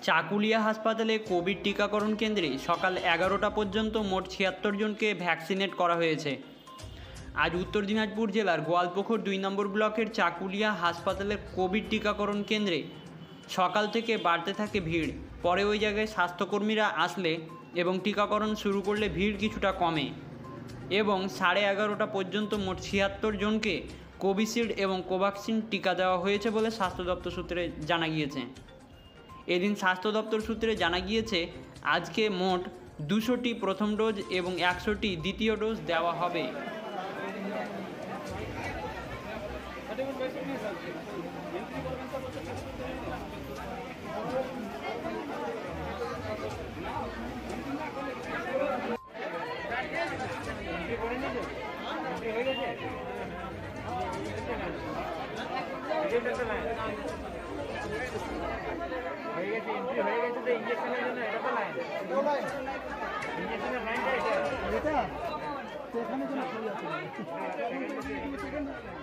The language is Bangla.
চাকুলিয়া হাসপাতালে কোভিড টিকাকরণ কেন্দ্রে সকাল 11টা পর্যন্ত মোট 76 জনকে ভ্যাকসিনেট করা হয়েছে। আজ উত্তর দিনাজপুর জেলার গোয়ালপুকুর 2 নম্বর ব্লকের চাকুলিয়া হাসপাতালের কোভিড টিকাকরণ কেন্দ্রে সকাল থেকে বাড়তে থাকে ভিড়। পরে ওই জায়গায় স্বাস্থ্যকর্মীরা আসলে এবং টিকাকরণ শুরু করলে ভিড় কিছুটা কমে এবং 11:30 পর্যন্ত মোট 76 জনকে কোভিশিল্ড এবং কোভ্যাক্সিন টিকা দেওয়া হয়েছে বলে স্বাস্থ্য দপ্তর সূত্রে জানা গিয়েছে। এদিন স্বাস্থ্য দপ্তর সূত্রে জানা গিয়েছে আজকে মোট 200টি প্রথম ডোজ এবং 100টি দ্বিতীয় ডোজ দেওয়া হবে। ইঞ্জেকশনের